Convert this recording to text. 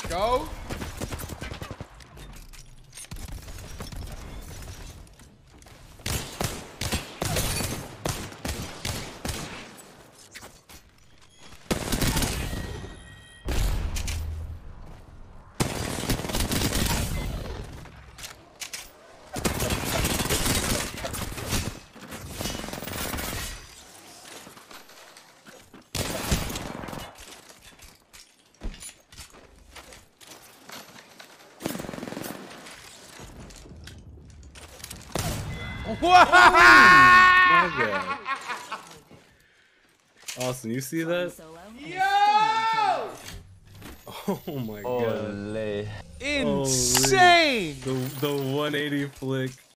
Go. My God. Austin, you see that? Yo! Oh my God. Insane! The 180 flick.